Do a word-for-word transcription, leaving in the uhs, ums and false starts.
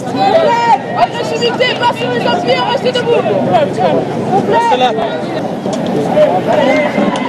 Agressivité, pas sur les empires, restez debout. Restez là.